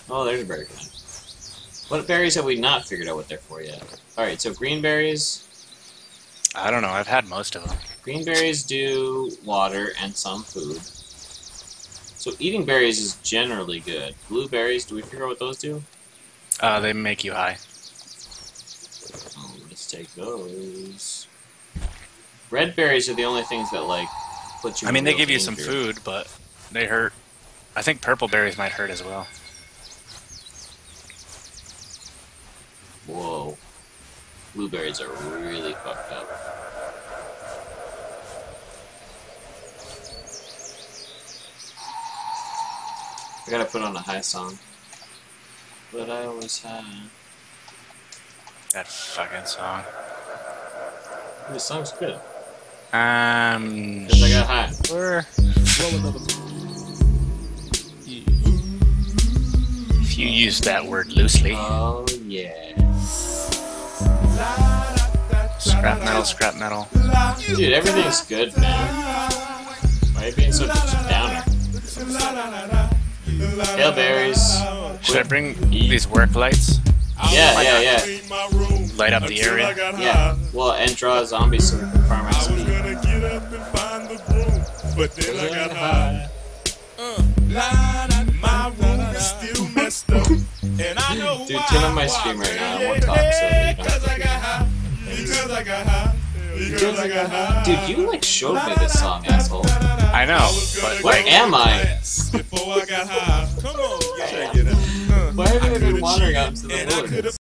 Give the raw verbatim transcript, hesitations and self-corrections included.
Oh, there's a berry vine. What berries have we not figured out what they're for yet? Alright, so green berries. I don't know. I've had most of them. Green berries do water and some food. So eating berries is generally good. Blueberries, do we figure out what those do? Uh, they make you high. Oh, let's take those. Red berries are the only things that, like, put you I in mean, they real give you some danger. food, but they hurt. I think purple berries might hurt as well. Whoa. Blueberries are really fucked up. I gotta put on a high song. But I always have. That fucking song. This song's good. Um. Because I got high. Sure. If you use that word loosely. Oh, yeah. Scrap metal, scrap metal. Dude, everything's good, man. Why are you being such a downer? Hail berries. Should I bring these work lights? Yeah, yeah, yeah. Light up the area? Yeah. Well, and draw a zombie so we can farm our speed. But then I got high. Uh, my room is still messed up. And I know Dude, turn on my stream right now. I won't talk so that you don't have to I got high. Because I got high. Because I got high. Dude, you like showed me this song, asshole. I know, but Where like, am I? Before I got high. Come on, check it out. Why have I been wandering out into the And I woods? could've